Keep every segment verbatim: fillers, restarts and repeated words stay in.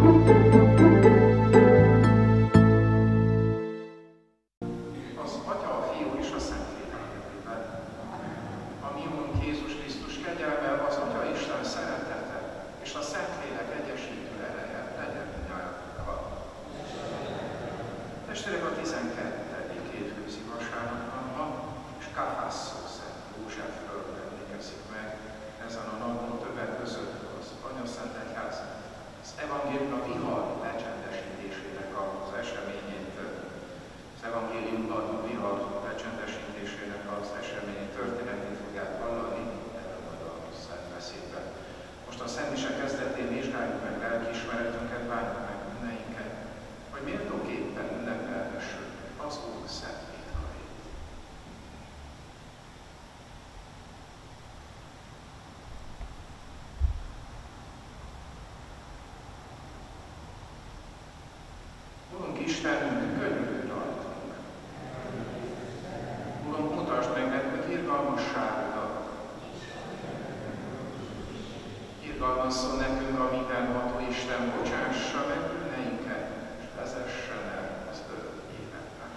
Istenünk, könyörülj rajtunk. Uram, mutasd meg nekünk irgalmasságodat. Irgalmazzon nekünk a mindenható Isten, bocsássa meg bűneinket, és vezessen el az örök életben.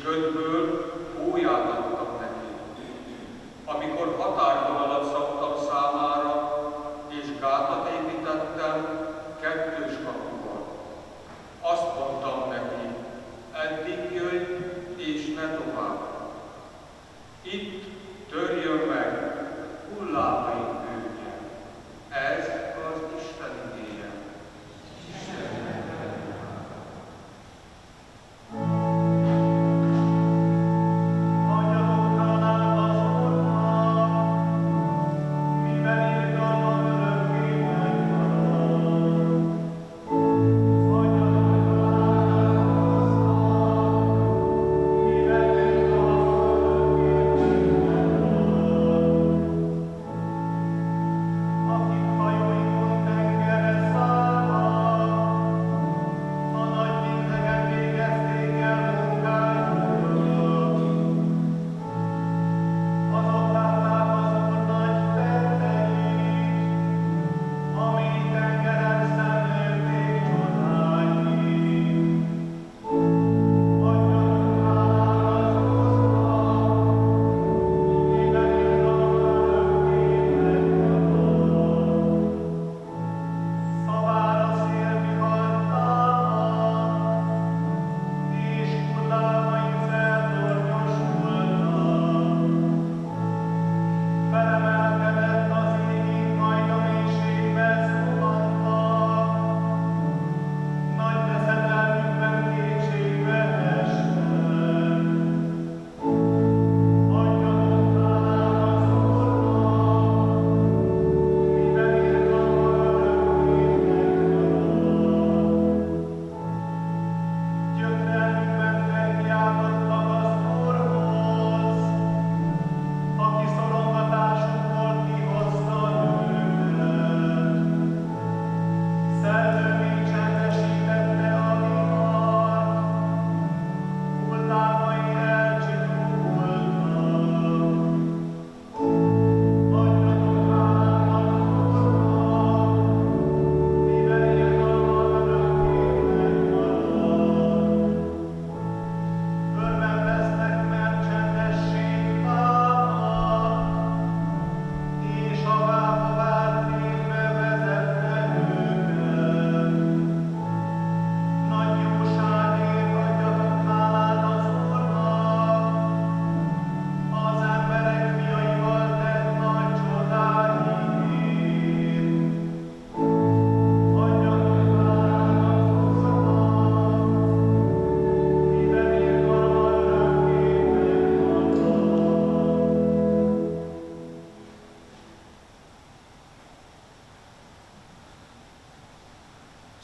ködből hóját adtam neki. Amikor határvonalat szabtam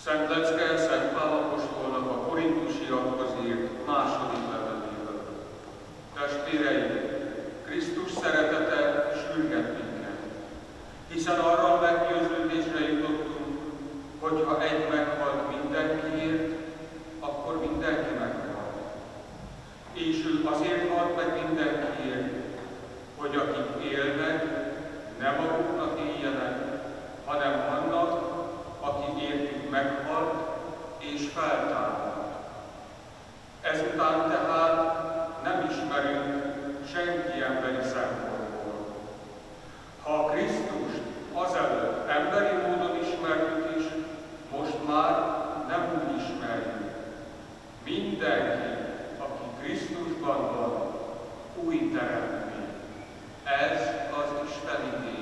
Szent Lecke Szent Pál apostolnak a Korintusiakhoz írt második leveléből. Testvéreim, Krisztus szeretete sürget minket, hiszen arra a meggyőződésre jutottunk, hogy ha egy meghalt mindenkiért, akkor mindenki meghalt. És ő azért halt meg mindenkiért, hogy akik élnek, ne maguknak éljenek, hanem annak, aki értük meghalt és feltámadt. Ezután tehát nem ismerünk senki emberi szempontból. Ha a Krisztust azelőtt emberi módon ismertük is, most már nem úgy ismerjük. Mindenki, aki Krisztusban van, új teremtmény. Ez az Isten ígéret.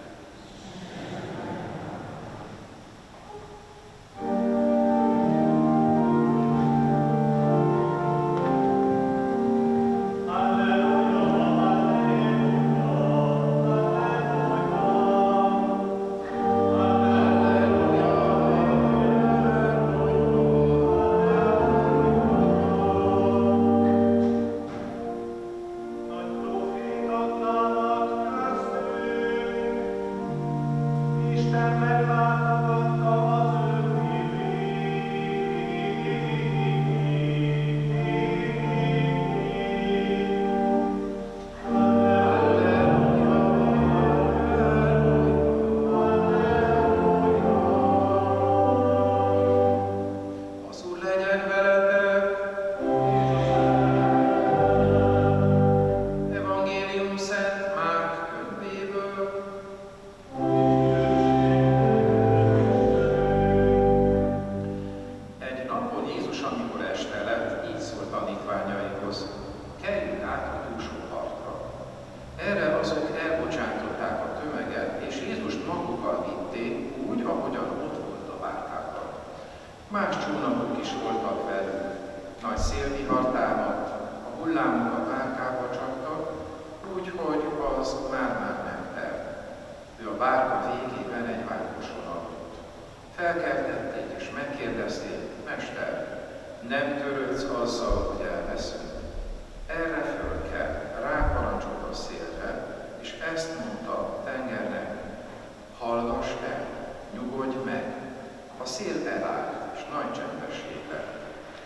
Más csónakok is voltak velük. Nagy szélvihar támadt, a hullámok a bárkába csaptak, úgyhogy az már-már nem telt. Ő a bárka végében egy vágóson aludt. Felkeltették és megkérdezték, Mester, nem törődsz azzal, hogy elveszünk? Erre föl kell, ráparancsolt a szélre, és ezt mondta a tengernek, hallgass el, nyugodj meg. A szél elállt, és nagy csendesség lett.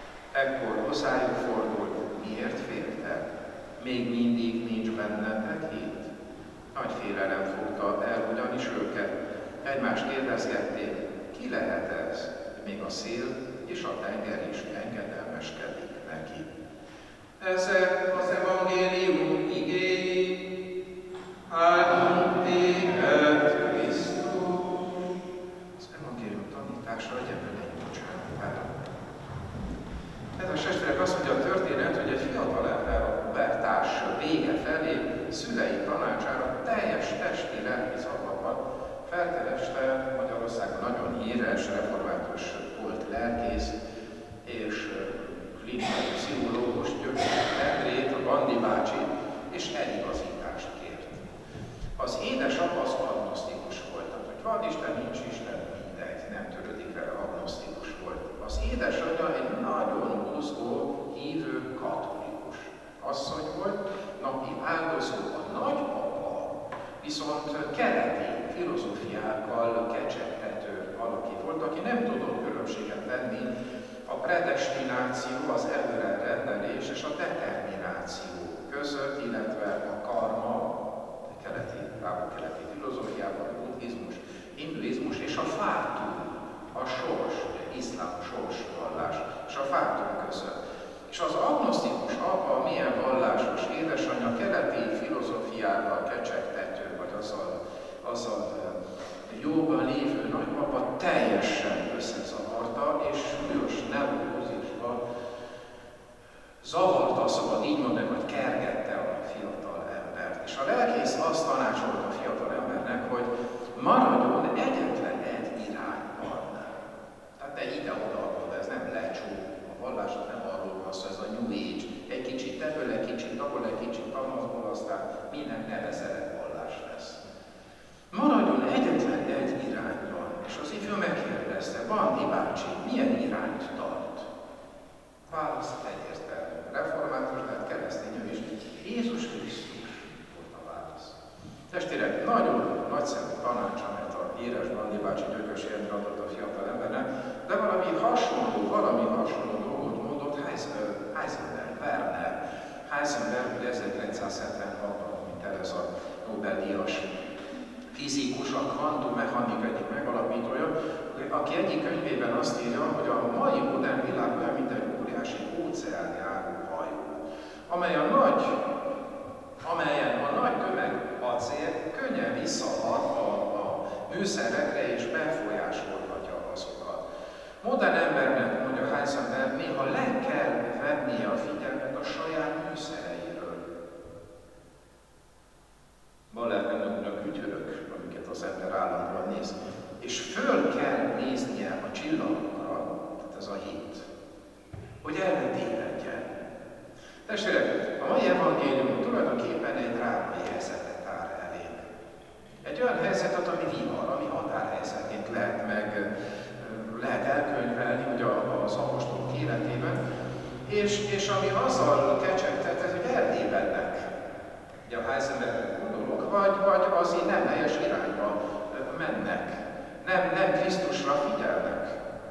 Ekkor hozzájuk fordult, miért féltek? Még mindig nincs bennetek hit? Nagy félelem fogta el ugyanis őket. Egymást kérdezgették, ki lehet ez? Még a szél és a tenger is engedelmeskedik neki. Ezek az evangélium igéi, áldunk téged, tanításra, hogy ebből egy bocsánat. Kedves testvérek, azt mondja a történet, hogy egy fiatal ember a pubertás vége felé szülei tanácsára teljes testi lelki zavarban felkereste Magyarországon nagyon híres református volt lelkész és klinikai pszichológus Gyökér Endrét, a Bandi bácsi, és eligazítást kért. Az édesapa az agnosztikus volt, hogy van Isten, nincs Isten, nem törődik vele, agnosztikus volt. Az édesanyja egy nagyon mozgó, hívő katolikus asszony volt, napi áldozó. A nagypapa viszont keleti filozófiákkal kecsegtető valaki volt, aki nem tudott különbséget tenni a predestináció, az előrerendelés és a determináció között, illetve a karma, a keleti, keleti filozófiában, a buddhizmus, hinduizmus és a fátum, a sors, iszlám sorsvallás és a fátum között. És az agnosztikus apa, milyen vallásos édesanyja, keleti filozófiával kecsegtető, vagy azzal, azzal jóban lévő nagypapa teljesen összezavarta, és súlyos neurózisba zavarta, szabad így mondani, hogy kergette a fiatal embert. És a lelkész azt tanácsolta a fiatal embernek, hogy maradjon egyetlen egy irányban. Tehát ne ide-oda, ez nem lecsó. A vallás nem arról van szó, ez a New Age. Egy kicsit ebből, egy kicsit abból, egy kicsit amazból, aztán minden nevezetett vallás lesz. Maradjon egyetlen egy irányban. És az ifjú megkérdezte, Bandi bácsi, bácsi Dökös Endre adott a fiatal embernek, de valami hasonló, valami hasonló dolgot mondott Heisenberg, Werner. Heisenberg ugye ezerkilencszázhetvenhatban, mint el ez a Nobel-díjas fizikus, a kvantummechanika egyik megalapítója, aki egyik könyvében azt írja, hogy a mai modern világ olyan, mint egy óriási óceánjáró hajó, amely a nagy, amelyen a nagy tömegacél könnyen visszahat a, a műszerekre és befolyásolhatja azokat. Modern embernek, mondja Heisenberg, néha le kell vennie a figyelmet a saját műszereiről. Van lehetne mondani a kütyörök, amiket az ember állandóan néz, és föl kell néznie a csillagokra, tehát ez a hit, hogy erre tévedjen. Testvérek, a mai evangélium tulajdonképpen egy drámai helyzetet tár elénk. Egy olyan helyzetet, ami vihar, ami határhelyzetként lehet meg, lehet elkönyvelni ugye az apostolok életében, és, és ami azzal kecsegtet, hogy eltévednek. Ugye a Heisenberg gondolok, vagy, vagy az így nem helyes irányba mennek. Nem, nem Krisztusra figyelnek.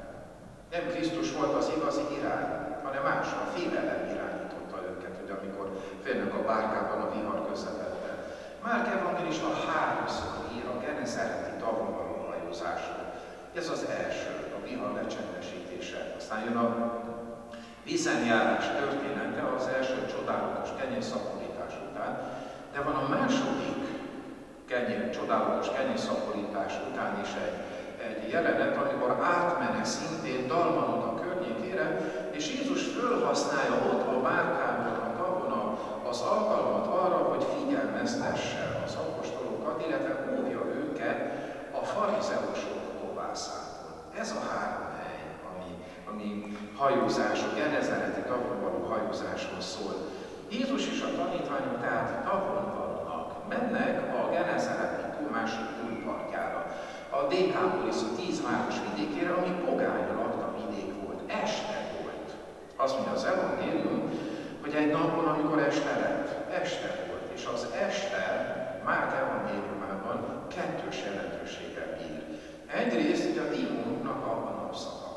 Nem Krisztus volt az igazi irány, hanem más, a félelem irányította őket, ugye, amikor félnek a bárkában a vihar közepette. Márk evangélista háromszor ír a Genezáreti tavon való hajózásról. Ez az első, a vihar lecsendesítése. Aztán jön a vízenjárás története az első csodálatos kenyérszaporítás után, de van a második kenyér, csodálatos kenyérszaporítás után is egy, egy jelenet, amikor átmenek szintén Dalmanuta környékére, és Jézus fölhasználja ott a bárkában, a tavon az alkalmat arra, hogy figyelmeztesse az apostolokat, illetve óvja őket a farizeusok lovászától. Ez a három hely, ami, ami hajózás, a Genezáreti tavon való hajózásról szól. Jézus és a tanítványok tehát tavon vannak, mennek a Genezáreti tó másik túlpartjára, a Dékápolisz, a tíz város vidékére, ami pogány lakta vidék volt, este volt. Azt mondja az evangélium, hogy egy napon, amikor este lett, este volt, és az este Márk evangéliumában kettős jelentőséggel bír. Egyrészt ugye a démonoknak a napszaka.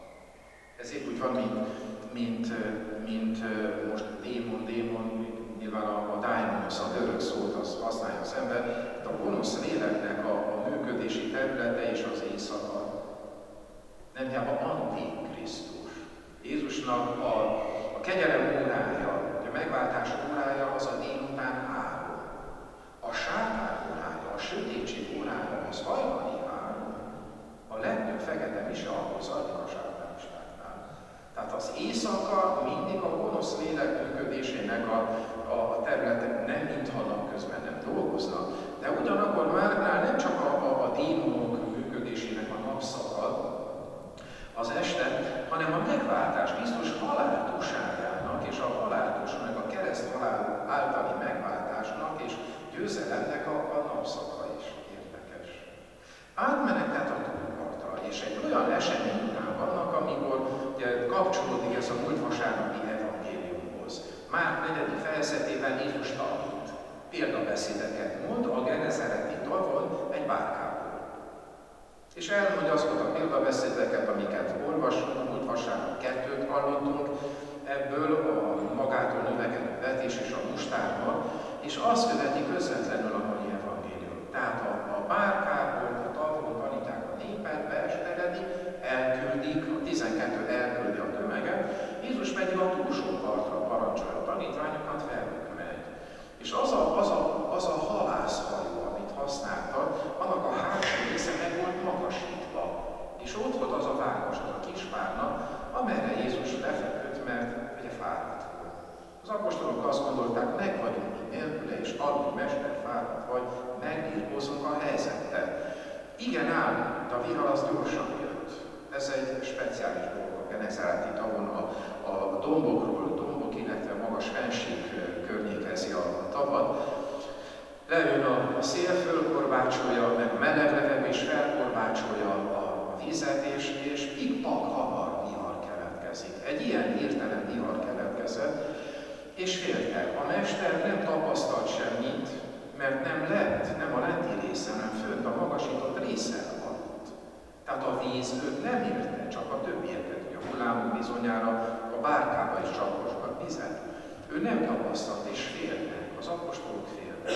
Ez épp úgy van, mint, mint, mint most démon, démon, nyilván a, a daimonos, a görög szót az használja az ember, de a gonosz léleknek a, a működési területe és az éjszaka. Nem hiába antikrisztus. Jézusnak a, a kegyelem órája, a megváltás órája az a délután három. A sátán órája, a sötétség órája az hajnali három. A legnagyobb fekete mise ahhoz addig a sátánistáknál. Tehát az éjszaka mindig a gonosz lélek működésének a, a, a területe, nem mintha napközben nem dolgoznak, de ugyanakkor Márknál nem csak a, a, a démonok működésének a napszaka az este, hanem a megváltás, Krisztus haláltóságának és a haláltóságnak, a kereszt halál általi megváltásnak és győzelemnek a, a napszaka is érdekes. Átmenek tehát a túlpartra, és egy olyan esemény után vannak, amikor ugye, kapcsolódik ez a múlt vasárnapi evangéliumhoz. Márk negyedik fejezetében Jézus tanít, példabeszédeket mond a Genezáreti tavon egy bárkából. És elmondja azokat a példabeszédeket, amiket olvasunk, múlt vasárnap kettőt hallottunk, ebből a magától növekedő vetés és a mustárban, és azt követi közvetlenül a mai evangélium. Tehát a, a bárkából, a tavon tanítják a népet, beesteredik, elküldik, a tizenkettő elküldi a tömeget, Jézus pedig a túlsó partra parancsolja a tanítványokat, velük megy. És az a, az a, az a halászhajó, amit használtak, annak a hátsó része meg volt magasítva. És ott volt az a város, az a kis párna, amerre Jézus lefeküdt, mert ugye fáradt volt. Az apostolok azt gondolták, meg vagyunk itt nélküle, és addig mester fáradt vagy, megbírkozunk a helyzettel. Igen ám, de a vihar az gyorsan jött. Ez egy speciális dolog a Genezáreti tavon, a, a dombokról, dombok, illetve magas fenség környékezi a tavat. Lejön a, a szél, fölkorbácsolja, meg meleg levegő is felkorbácsolja a, a vizet, és, és pik-pak hamar vihar keletkezik. Egy ilyen hirtelen vihar keletkezett, és féltek. A mester nem tapasztalt semmit, mert nem lent, nem a lenti részen, hanem fönt a magasított részen aludt. víz őt nem érte, csak a többieket, hogy a hullámok bizonyára a bárkába is csaposgat vizet. Ő nem tapasztalt és félnek, az apostolok félnek.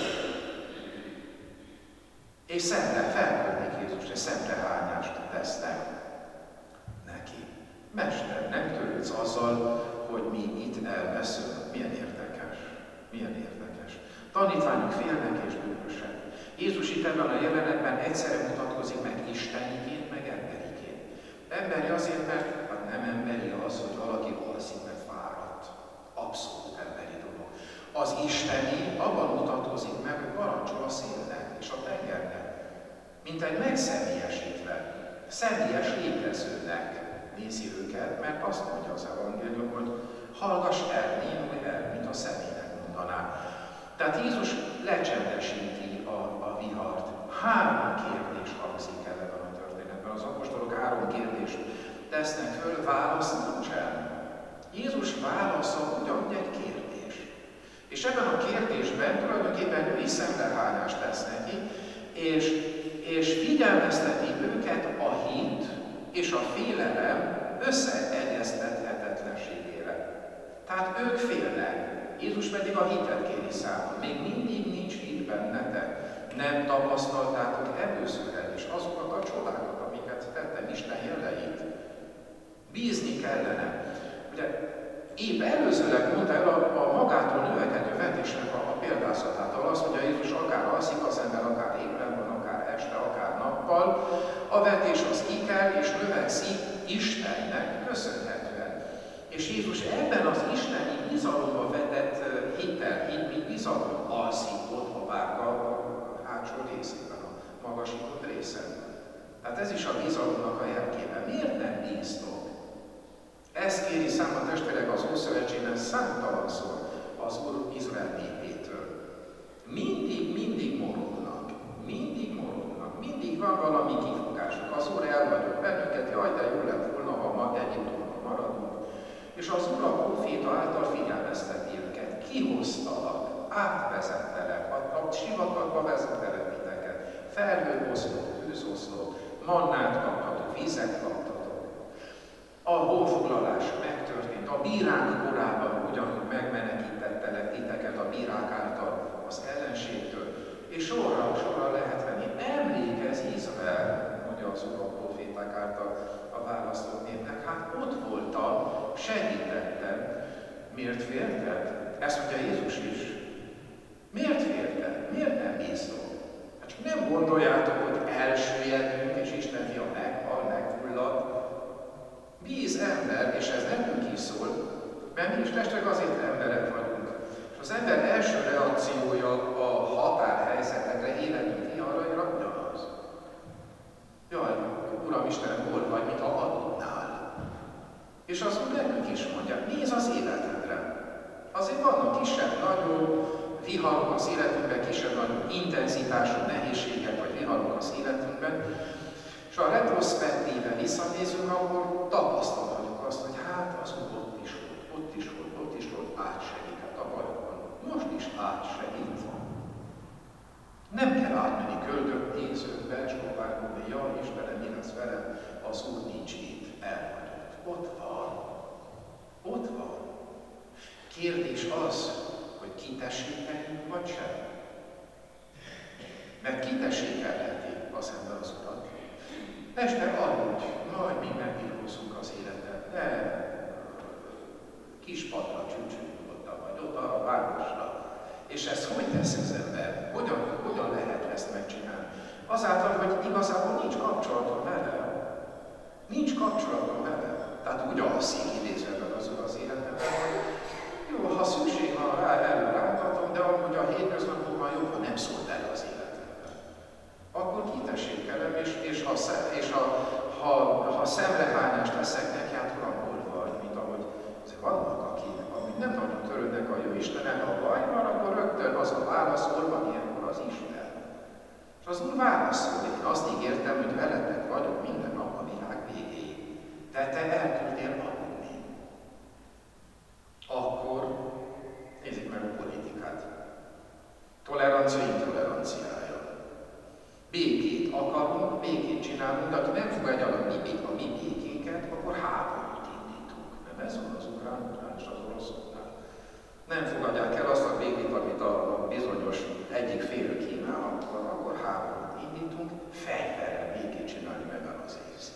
És szemre felkörnék Jézust, és szemrehányást tesznek neki. Mester, nem törődsz azzal, hogy mi itt elveszünk. Milyen érdekes, milyen érdekes. Tanítványok félnek és bűnösek. Jézus itt ebben a jelenetben egyszerre mutatkozik meg isteniként, meg emberiként. Emberi azért, mert hát nem emberi az, hogy valaki alszik, mert fáradt. Abszolút emberi dolog. Az isteni abban mutatkozik meg, hogy parancsol a szélnek és a tengernek. Mint egy megszemélyesítve, személyes létezőnek nézi őket, mert azt mondja az evangélium, hogy hallgass el, némulj el, mint a személynek mondaná. Tehát Jézus lecsendesíti a, a vihart. Három kérdés hangzik el ebben a történetben. Az apostolok három kérdést tesznek föl, válasz nincsen. Jézus válasza ugyanúgy egy kérdés. És ebben a kérdésben tulajdonképpen női szemrehányást tesz neki, és, és figyelmezteti őket a hit és a félelem összeegyeztethetetlenségére. Tehát ők félnek, Jézus pedig a hitet kéri számon. Még mindig nincs hit bennetek. Nem tapasztaltátok először is azokat a csodákat, amiket tettem, Isten jeleit. Bízni kellene. Ugye, épp előzőleg mondta el a, a magától növekedő vetésnek a, a példázatát, ahol azt mondja, Jézus akár alszik az ember, akár éppen van, akár este, akár nappal. A vetés az kikel és növekszik Istennek köszönhetően. És Jézus ebben az isteni bizalomba vetett hittel, hit, mint bizalom alszik ott a bárka a hátsó részében, a magasított részen. Tehát ez is a bizalomnak a jelképe. Miért nem bíztok? Ezt kéri számon testvérek az Ószövetségben számtalanszor az Úr Izrael népétől. Mindig, mindig morognak. Mindig morognak. Mindig van valami kifogásuk. Az Úr elvagyott bennünket, jaj, de jó lett volna, ha ma Egyiptomban maradunk. És az Úr a próféta által figyelmezteti őket. Kihoztalak, átvezettelek, a, a sivatagba vezettelek titeket. Felhőoszlop, tűzoszlop, mannát kaptatok, vizet kaptatok. A honfoglalás megtörtént, a bírák korában ugyanúgy megmenekítettelek titeket a bírák által az ellenségtől, és sorra, sorra lehet venni. Emlékezz Izrael, mondja az Úr a proféták által a választott népnek, hát ott voltam, segítettem. Miért félted? Ezt mondja Jézus is. Miért félted? Miért nem bíztok? Hát csak nem gondoljátok, hogy elsüllyedünk, és Isten fia meghal, megfullad. Bíz ember, és ez nekünk is szól, mert mi is testvérek azért emberek vagyunk. És az ember első reakciója a határhelyzetekre, életünk viharra ugyanaz. Jaj, Uram Istenem, hol vagy, mintha adódnál. És az Úr nekünk is mondja, nézz az életedre. Azért vannak kisebb-nagyobb viharok az életünkben, kisebb-nagyobb intenzitású nehézségek vagy viharok az életünkben, és ha retroszpektíve visszanézünk, akkor tapasztalhatjuk azt, hogy hát az Úr ott is volt, ott is volt, ott is volt, átsegített a bajokon. Most is átsegít. Nem kell átmenni köldöknézőkbe, és kopárgóba, jaj, Istenem, mi lesz velem? Az Úr nincs itt, elhagyott. Ott van. Ott van. Kérdés az, hogy kitessékeljünk, vagy sem. Mert kitessékelheti az ember az Urat. Mester, aludj, majd mi megbírkozunk az életet. De kis padra csücsülünk oda, vagy oda a városra. És ezt hogy tesz az ember? Hogyan, hogyan lehet ezt megcsinálni? Azáltal, hogy igazából nincs kapcsolatom vele. Nincs kapcsolatom vele. Tehát úgy alszik idézőben az Úr az életemben, hogy jó, ha szükség van rá, előrántatom, de amúgy a hétköznapokban jobb, ha nem szólt el az életemben. Akkor kitessékelem, és, és, ha, és ha, ha, ha szemrehányást teszek neki, hát Uram, hol vagy, mint ahogy vannak, akik, akik nem nagyon törődnek a jó Istenen, ha baj van, akkor rögtön az a válasz, hol van ilyenkor az Isten. És az Úr válaszol, én azt ígértem, hogy veletek vagyok minden nap a világ végéig. De te elküldtél aludni. Akkor nézzük meg a politikát. Tolerancia, intoleranciája. Békét akarunk, békét csinálunk, de aki nem fogadja a mi, a mi békénket, akkor háborút indítunk. Nem ez van az ukránoknál és az oroszoknál. Nem fogadják el azt a békét, amit a, a bizonyos egyik fél kínál, akkor, akkor háborút indítunk, fegyverrel békét csinálni meg az ész.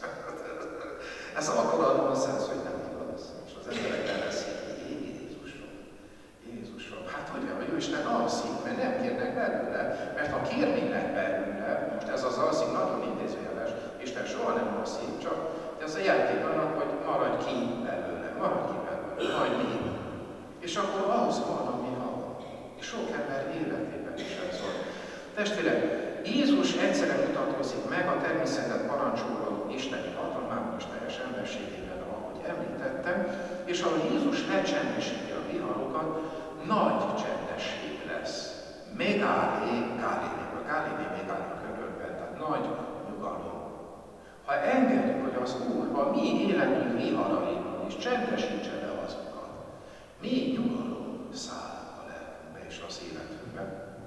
Ez akkor a nonsens, hogy nem igaz. És az emberek elveszik, Jézusom, Jézusom, hát hogy van, jó Isten alszik, mert nem kérnek belőle, mert ha kérnének belőle, most ez az alszik nagyon intézőjeles, Isten soha nem alszik, csak ez a játék annak, hogy maradj ki belőle, maradj ki belőle, majd még. És akkor ahhoz van, ami van. És sok ember életében is ez van. Testvérek, Jézus egyszerűen mutatózik meg a természetet parancsoló isteni hatalmában és teljes emberségében, ahogy említettem, és ahol Jézus lecsendesíti a viharokat, nagy csendesség lesz. Megálé, Gálilé, a Gálilé megáll a körülben, tehát nagy nyugalom. Ha engedjük, hogy az Úr a mi életünk viharaiban is csendesítse le azokat, még nyugalom száll a lelkünkbe és az életünkbe.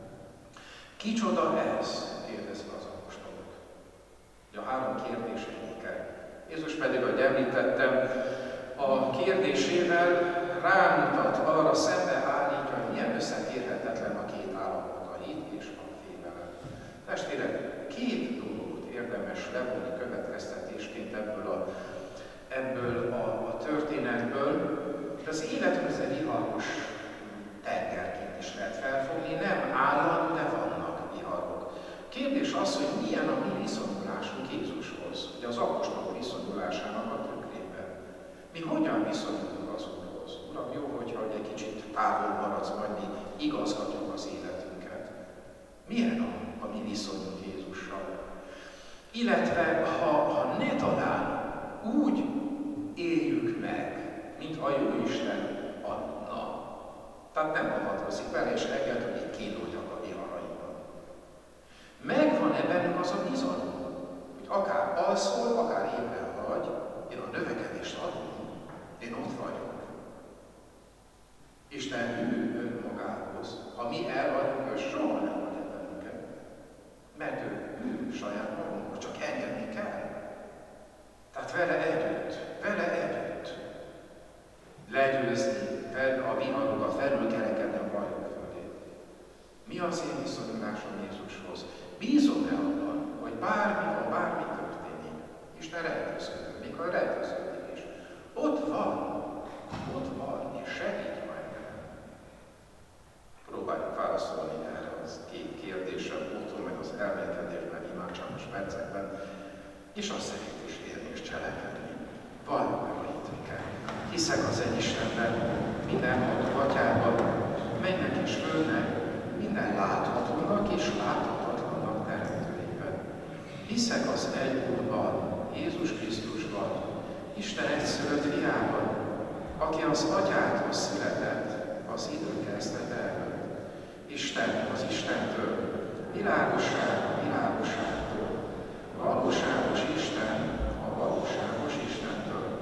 Kicsoda ez? Kérdezik az apostolok. A három kérdés egyike. Jézus pedig, ahogy említettem, a kérdésével rámutat, arra szembeállítja, hogy milyen összeférhetetlen a két állapot, a hit és a félelem. Testvérek, két dolgot érdemes levonni következtetésként ebből a, ebből a, a történetből. Az életünket egy viharos tengerként is lehet felfogni, nem állandó, de vannak viharok. Kérdés az, hogy milyen a mi viszonyulásunk Jézushoz, ugye az apostolok viszonyulásának a tükrében. Mi hogyan viszonyulunk az Úrhoz? Uram, jó, hogyha egy kicsit távol maradsz, majd mi igazgatjuk az életünket. Milyen a, a mi viszonyunk Jézussal? Illetve, ha, ha ne talán úgy éljük meg, mint a Jóisten adna. Tehát nem avatkozik vele, és enged, hogy itt kínódjak a viharaiban. Megvan-e bennünk az a bizalom, hogy akár alszol, akár ébren vagy, én a növekedést adom, én ott vagyok. Isten ő önmagához. Ha mi el vagyunk, ő soha nem hagyja bennünket. Mert ő, ő saját magunkhoz, csak engedni kell. Tehát vele együtt, vele együtt legyőzni a viharokat, felülkerekedni a bajok fölé. Mi az én viszonyulásom Jézushoz? Bízom-e abban, hogy bármi, ha bármi történik, Isten rejtőzködik, még ha rejtőzködik is. Ott van, ott van, és segít majd nekem. Próbáljuk válaszolni erre az két kérdésre, úton, meg az elmélkedésben, imádságos percekben, és azt szerint is élni és cselekedni. Valljuk meg a hitünket. Hiszek az egy Istenben, mindenható Atyában, mennek és földnek, minden láthatónak és láthatatlannak teremtőjében. Hiszek az egy Úrban, Jézus Krisztusban, Isten egyszülött fiában, aki az Atyától született az idő kezdete előtt. Isten az Istentől, világosság a világosságtól, valóságos Isten a valóságos Istentől.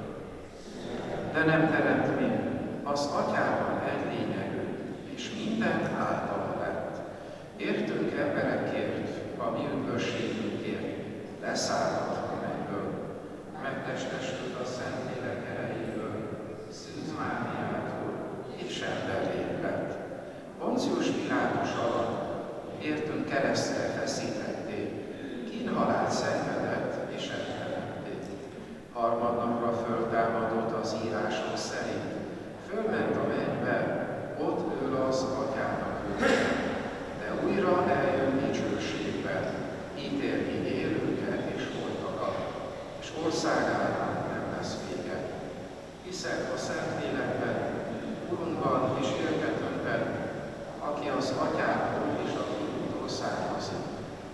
De nem teremtmény, az Atyában egy lényegű, és mindent általa lett. Értünk emberekért, a mi üdvösségünkért, leszállott a mennyből, megtestesült a Szentlélek erejéből, Szűz Máriától, és emberré lett. Poncius Pilátus alatt értünk keresztre feszítetté, kínhalált szenvedett és eltemetté. Harmadnapra föltámadott az írások szerint, fölment a mennybe, ott ül az Atyának ülve, de újra eljön dicsőségben, ítélni élőket és holtakat, és országának nem lesz vége. Hiszek a Szentlélekben, Urunkban és Éltetőnkben, aki az Atyától és a Fiútól származik.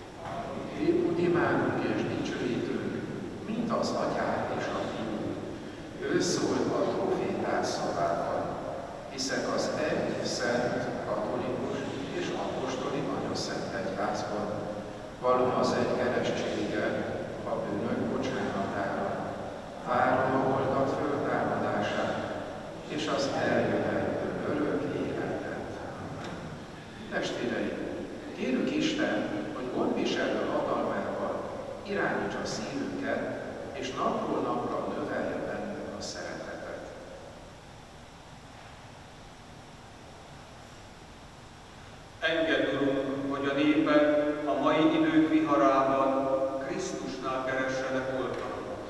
Úgy imádunk és dicsőítünk, mint az Atyát és a Fiút. Ő szólt a proféták szavában. Hiszek az egy, szent, katolikus és apostoli anyaszent egyházban. Vallom az egy keresztséget a bűnök bocsánatára. Várom a holtak föltámadását és az eljövető örök életet. Testvéreim, kérjük Isten, hogy gondviselő hatalmával irányítsa szívünket, és napról napra növelje bennünk a szeretetet. Engedd, Urunk, hogy a népek a mai idők viharában Krisztusnál keressenek oltalmat.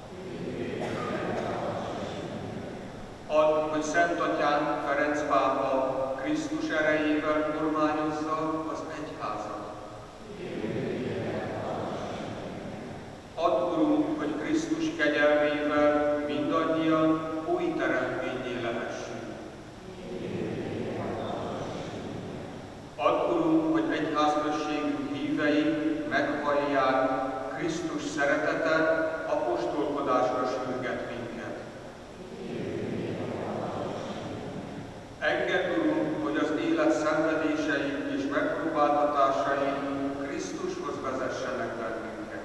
Add, hogy Szent Atyánk, Ferenc pápa Krisztus erejével kormányozza az egyházat. Add, Urunk, hogy Krisztus kegyelmével mindannyian új teremtményé lehessünk. Add, Urunk, hogy egyházközségünk hívei meghallják Krisztus szeretete, apostolkodásra sürget minket. Engedd, Urunk, hogy az élet szenvedései és megpróbáltatásai Krisztushoz vezessenek bennünket.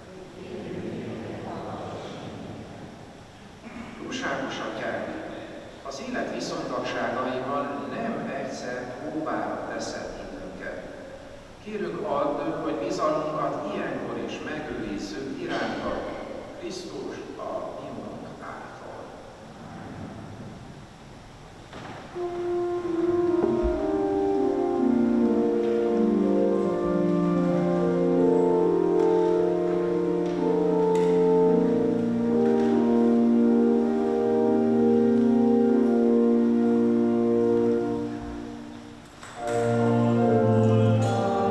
Túlságos Atyánk, az élet viszontagságaival nem egyszer próbára teszed hitünket. Kérünk add, hogy bizalmunkat ilyenkor is megőrizzük iránta Krisztus a imunk által.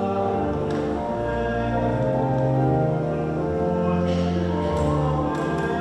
Amen.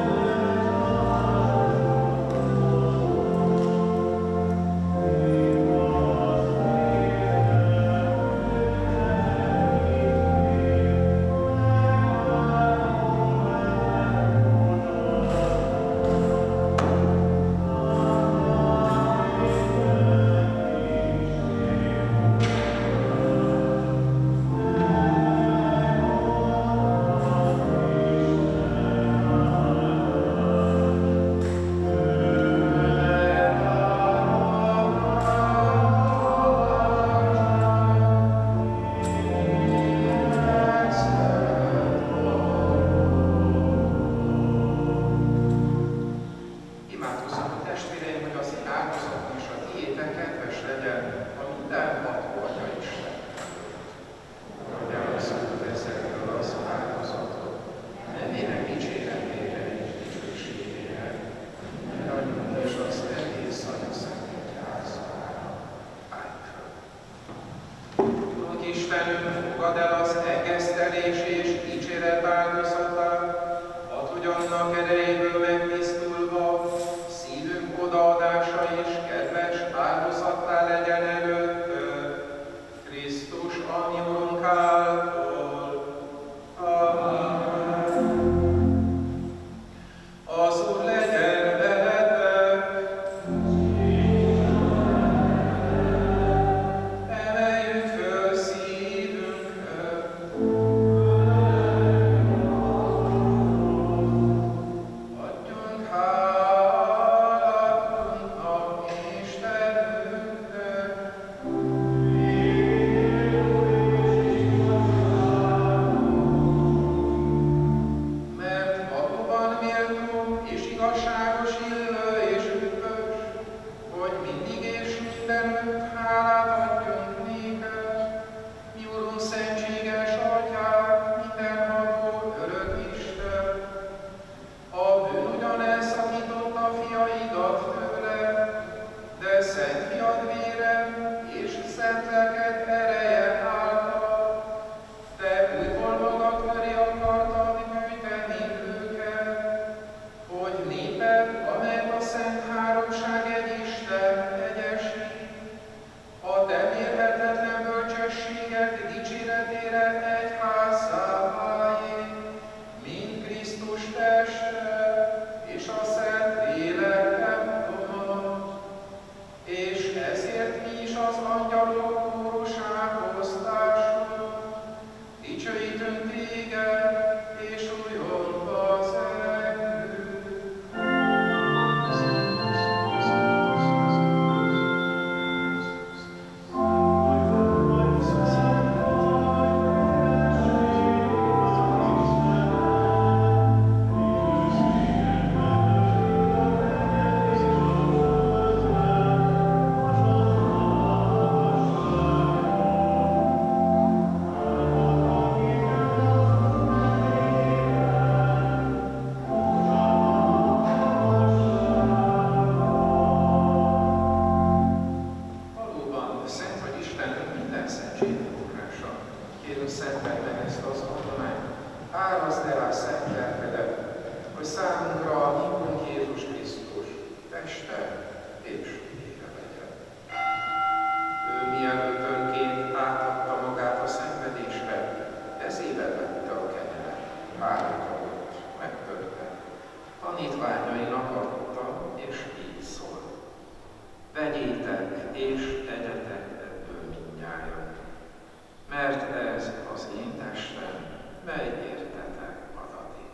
áraszd el a szent lelkedet, hogy számunkra a mi Urunk Jézus Krisztus teste és vére legyen. Ő mielőtt önként átadta magát a szenvedésre, kezébe vette a kenyeret, hálát adott, megtörte, tanítványainak adta, és így szól. Vegyétek és egyetek ebből mindnyájan, mert ez az én testem, mely értetek adatik.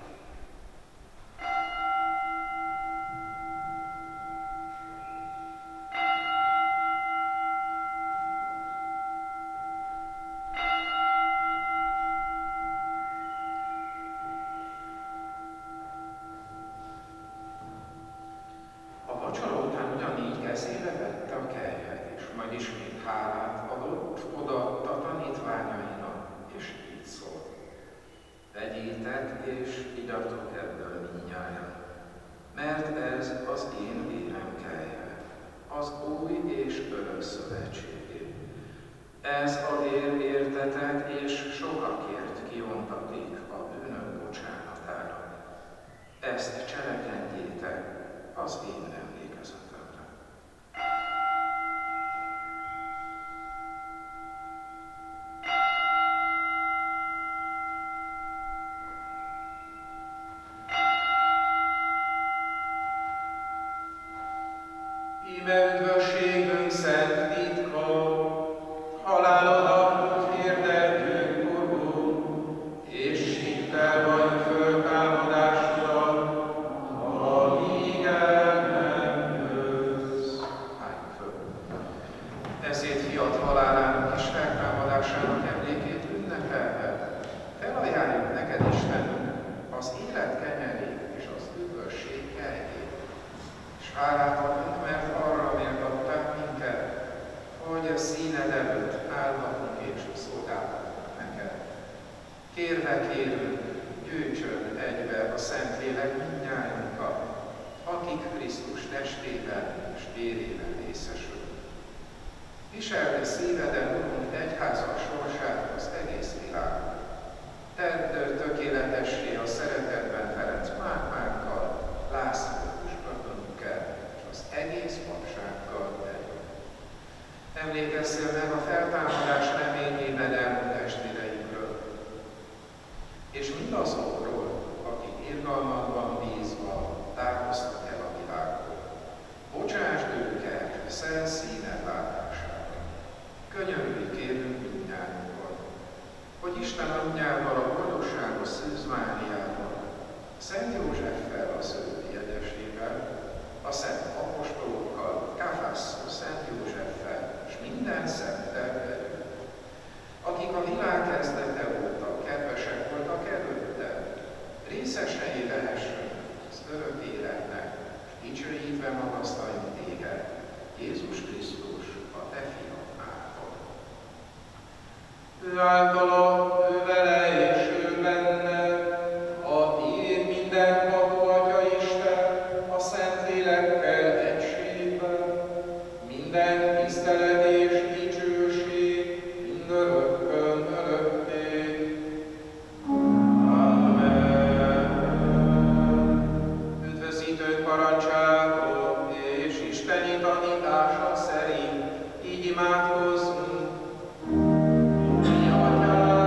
A vacsora után ugyanígy kezébe vette a kelyhet, és majd ismét hálát adott, odaadta tanítványainak, és így szólt. Vegyétek és igyatok ebből mindnyájan, mert ez az én vérem kelye, az új és örök szövetségé. Ez a vér értetek és sokakért kiontatik a bűnök bocsánatára. Ezt cselekedjétek az én emlékezetemre. Íme üdvösségünk szent titka, halálodat hirdetjük, Urunk, és hittel vagy föltámadásodat, amíg el nem jössz. Álljunk föl. Ezért fiat halálának és feltámadásának emlékét ünnepelve, felajánljuk neked, Istenünk, az élet kenyerét és az üdvösség kejét, és hálát adunk, mert arra méltattál minket, hogy a színed előtt állhatunk és szolgálhatunk neked. Kérve kérünk, gyűjtsön egybe a Szentlélek mindnyájunkat, akik Krisztus testében és vérében részesül. Viseld szíveden, Urunk, egyháza sorsát az egész világon. Tedd tökéletessé a szeretetben Ferenc Márkmánkkal, László Püspökünkkel és az egész papsággal együtt. Emlékezzél meg a feltámadás reményében elmúlt testvéreinkről, és mindazokról, akik irgalmadban bízva távoztak el a világból. Bocsásd őket szent színed látására. Könyörülj kérünk mindnyájunkon, hogy Isten anyjával, a boldogságos Szűz Máriával, Szent Józseffel, az ő jegyesével, a szent apostolokkal, Káfászó Szent Józseffel, és minden szenttel együtt, akik a világ kezdete óta kedvesek voltak előtte, részesei lehessünk az örök életnek, és dicsőítve magasztaljunk téged, Jézus Krisztus, a te fiad által. Ő általa, ő vele és ő benne, a tiéd minden ható Atya Isten, a Szentlélekkel egységben, minden tisztelet és dicsőség mindörökkön örökké. Amen. Üdvözítő parancsága és isteni tanítása szerint így imádkozzunk. Mi Atyánk,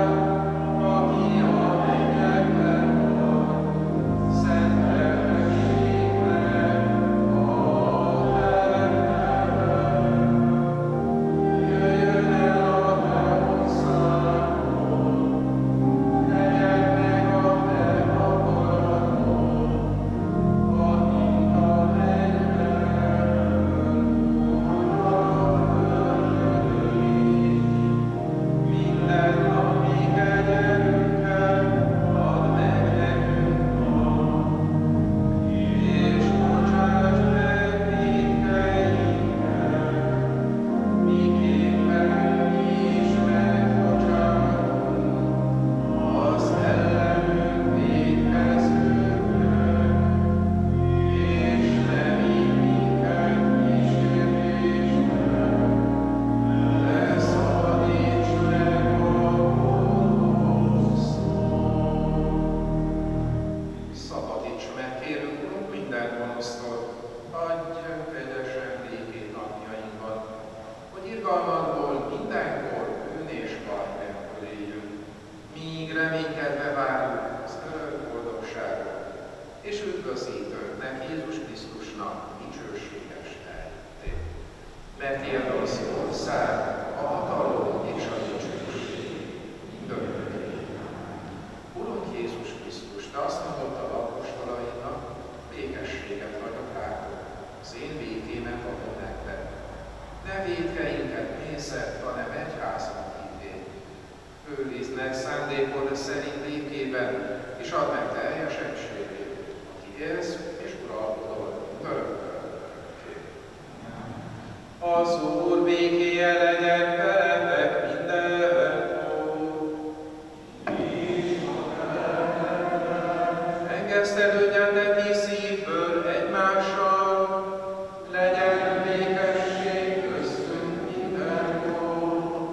üdvözítőnknek, Jézus Krisztusnak dicsőséges eljöttél. Mert ilyen az ország, a hatalom és a dicsőség mindörökké. Urunk Jézus Krisztus, te azt mondottad apostolaidnak, békességet hagyok rátok, az én békémet adom nektek. Ne vétkeinket nézed, hanem egyházat hívét. Őrizd meg szándékod szerint békében, és add meg teljes egységét, aki élsz és uralkodol örökké. Az Úr békéje legyen veletek mindenkor. Engesztelődjetek szívből egymással, legyen békesség köztünk mindenkor.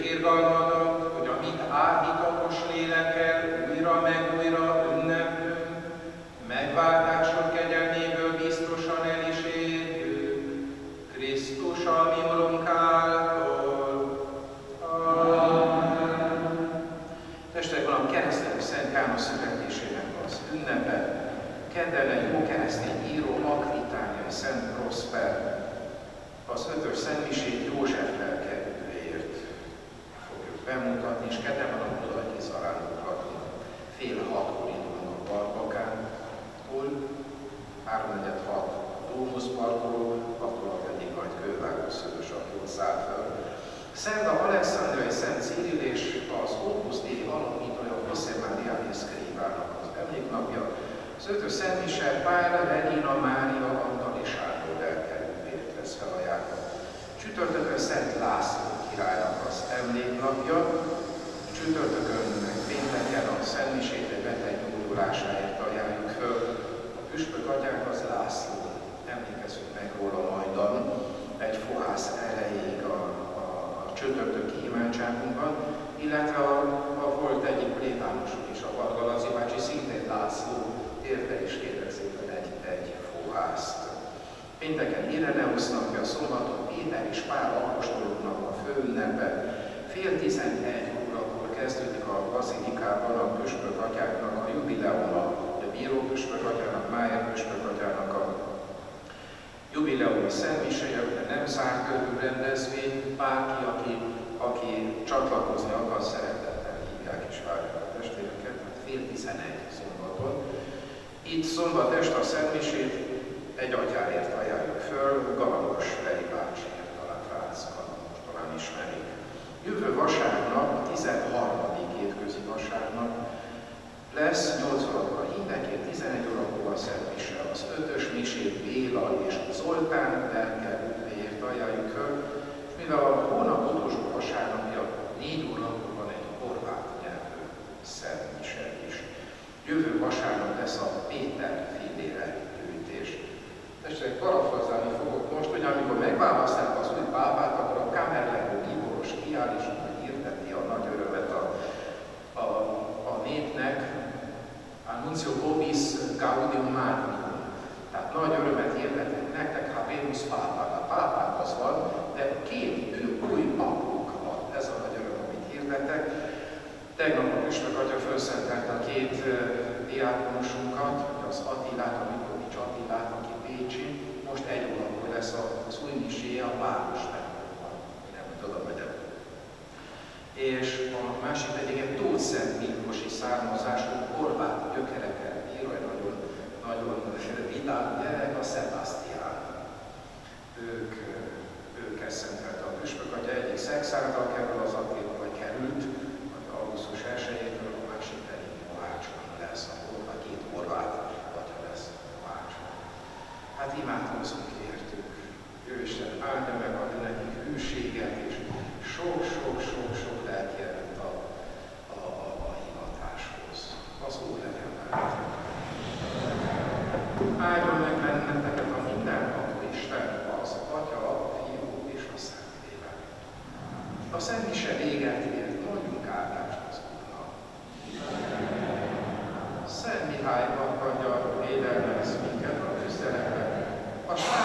irgalmadat, hogy a mit áhítatos lélekkel újra meg újra ünneplünk, Testvérek, van a keresztelő Szent János születésének az ünnepe. Kedden egy jó keresztény író, Akvitániai Szent Prosper az ötös szentmisét József lelkerülőért fogjuk bemutatni, és kedden van a budai zarándokat. Fél hatkor indulunk a Barbakától, háromnegyed hat a Dómusz parkoló, attól pedig majd kővágószörös, aki ott száll fel. Szerda Alexandriai Szent Cyril és az Opus Dei alapítója José María Escribának az emléknapja. Az ötös szentmise Pál, Regina, Mária, Antal és Sándor lelkerülőért lesz felajánlva. Csütörtökön Szent László királynak az emléknapja, csütörtökön meg pénteken a szentmisét egy beteg gyógyulásáért ajánljuk föl. A püspök atyánk az László, emlékezzünk meg róla majdan, egy fohász erejéig a, a, a csütörtöki imádságunkban, illetve a, a volt egyik plébánosunk is, a Vargalazi bácsi, szintén László, érte is kérlek szépen egy, egy fohászt. Pénteken Ireneusz napja, szombaton Péter és Pál apostoloknak a főünnepe. Fél tizenegy órakor kezdődik a bazilikában a püspök atyáknak a jubileuma, a bíró püspök atyának, Májer püspök atyának a jubileumi szentmiseje, nem zárt körű rendezvény, bárki, aki, aki csatlakozni akar, szeretettel hívják és várják a testvéreket, fél tizenegy szombaton. Itt szombat este a szentmisét egy atyáért ajánljuk föl, Galagos Feri bácsiért, talán Ráckan, most talán ismerik. Jövő vasárnap, tizenharmadik hétközi vasárnap lesz nyolc órakor mindenkiért, tizenegy órakor a szentmise. Az ötös misét Béla és Zoltán lelkerülőért ajánljuk föl, és mivel a hónap utolsó vasárnapja négy órakor van egy horvát nyelvű szentmise is. Jövő vasárnap lesz a Péter fillére gyűjtés. Testvérek, parafrazálni fogok most, hogy amikor megválasztják az új pápát, akkor a Kamerlengó Bíboros kiáll és hirdeti a nagy örömet a, a, a népnek, Annuncio vobis gaudium magnum. Tehát nagy örömet hirdetek nektek, habemus pápát. A pápát az van, de két új papunk van. Ez a nagy öröm, amit hirdetek. Tegnap a püspök atya felszentelte a két diákonusunkat, az Attilát, a Mikovics Attilát, aki pécsi. Most egy órakor lesz az új miséje a város templomban. Nem tudom, hogy nem. És a másik pedig egy Tóth Szent Miklósi származású horvát gyökerekkel bíró, egy nagyon, nagyon vidám gyerek, a Sebastián. Ők, őket szentelte a püspök atya, egyik szexártal kerül az Attila, vagy került, augusztus elsejétől, a másik pedig Mohácson lesz, ahol a két horvát atya lesz Mohácson. Hát imádkozunk értük. Jóisten áldja meg, adja nekik hűséget, és sok-sok-sok-sok lelkjelent a, a, a, a hivatáshoz. Az Úr legyen veletek. Áldjon meg benneteket a mindenható Isten, az Atya, a Fiú és a Szentlélek. A szentmise véget ért, mondjunk áldást az Úrnak. Szent Mihály Magdalja védelmez minket a küzdelemben, a